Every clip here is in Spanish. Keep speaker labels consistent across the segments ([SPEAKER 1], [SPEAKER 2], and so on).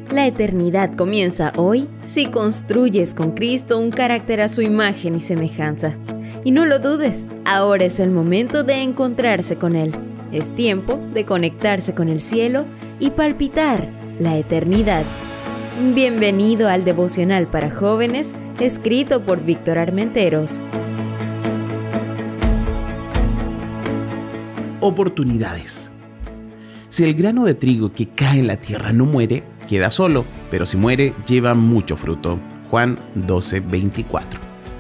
[SPEAKER 1] La eternidad comienza hoy si construyes con Cristo un carácter a su imagen y semejanza. Y no lo dudes, ahora es el momento de encontrarse con Él. Es tiempo de conectarse con el cielo y palpitar la eternidad. Bienvenido al devocional para jóvenes, escrito por Víctor Armenteros.
[SPEAKER 2] Oportunidades. Si el grano de trigo que cae en la tierra no muere, queda solo, pero si muere, lleva mucho fruto. Juan 12:24.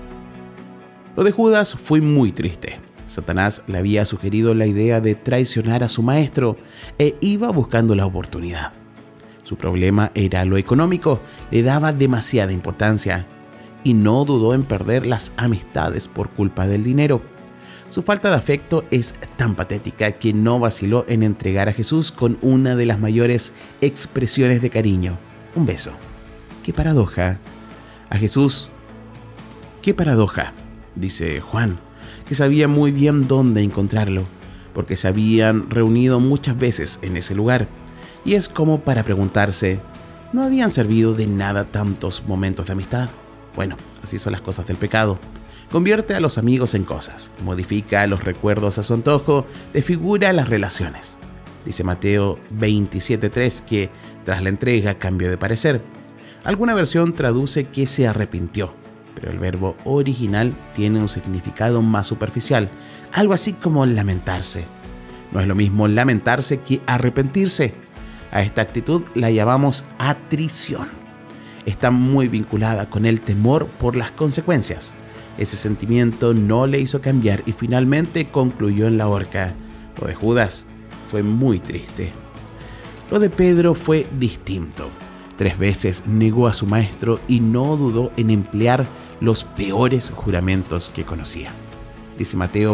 [SPEAKER 2] Lo de Judas fue muy triste. Satanás le había sugerido la idea de traicionar a su maestro e iba buscando la oportunidad. Su problema era lo económico, le daba demasiada importancia y no dudó en perder las amistades por culpa del dinero. Su falta de afecto es tan patética que no vaciló en entregar a Jesús con una de las mayores expresiones de cariño, un beso. ¡Qué paradoja! A Jesús, ¡qué paradoja!, dice Juan, que sabía muy bien dónde encontrarlo, porque se habían reunido muchas veces en ese lugar. Y es como para preguntarse, ¿no habían servido de nada tantos momentos de amistad? Bueno, así son las cosas del pecado. Convierte a los amigos en cosas, modifica los recuerdos a su antojo, desfigura las relaciones. Dice Mateo 27:3 que tras la entrega cambió de parecer. Alguna versión traduce que se arrepintió, pero el verbo original tiene un significado más superficial, algo así como lamentarse. No es lo mismo lamentarse que arrepentirse. A esta actitud la llamamos atrición. Está muy vinculada con el temor por las consecuencias. Ese sentimiento no le hizo cambiar y finalmente concluyó en la horca. Lo de Judas fue muy triste. Lo de Pedro fue distinto. 3 veces negó a su maestro y no dudó en emplear los peores juramentos que conocía. Dice Mateo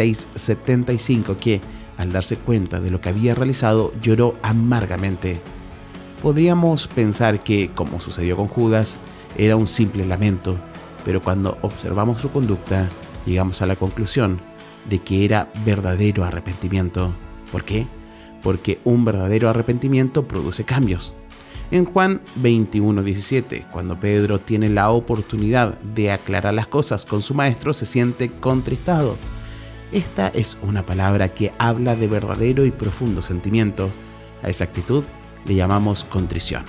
[SPEAKER 2] 26:75 que, al darse cuenta de lo que había realizado, lloró amargamente. Podríamos pensar que, como sucedió con Judas, era un simple lamento, pero cuando observamos su conducta, llegamos a la conclusión de que era verdadero arrepentimiento. ¿Por qué? Porque un verdadero arrepentimiento produce cambios. En Juan 21:17, cuando Pedro tiene la oportunidad de aclarar las cosas con su maestro, se siente contristado. Esta es una palabra que habla de verdadero y profundo sentimiento. A esa actitud le llamamos contrición.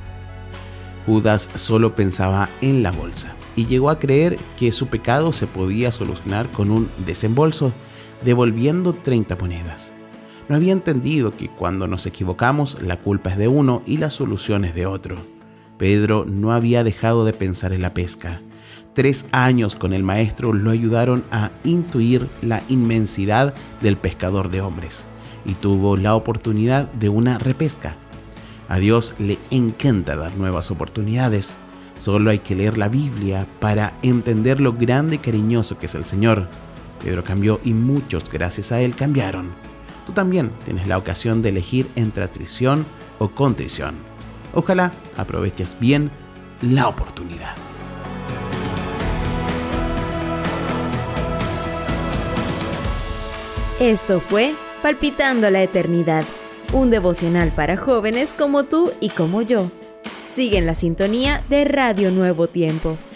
[SPEAKER 2] Judas solo pensaba en la bolsa y llegó a creer que su pecado se podía solucionar con un desembolso, devolviendo 30 monedas. No había entendido que cuando nos equivocamos, la culpa es de uno y la solución es de otro. Pedro no había dejado de pensar en la pesca. 3 años con el maestro lo ayudaron a intuir la inmensidad del pescador de hombres y tuvo la oportunidad de una repesca. A Dios le encanta dar nuevas oportunidades. Solo hay que leer la Biblia para entender lo grande y cariñoso que es el Señor. Pedro cambió y muchos, gracias a él, cambiaron. Tú también tienes la ocasión de elegir entre atrición o contrición. Ojalá aproveches bien la oportunidad.
[SPEAKER 1] Esto fue Palpitando la Eternidad, un devocional para jóvenes como tú y como yo. Sigue en la sintonía de Radio Nuevo Tiempo.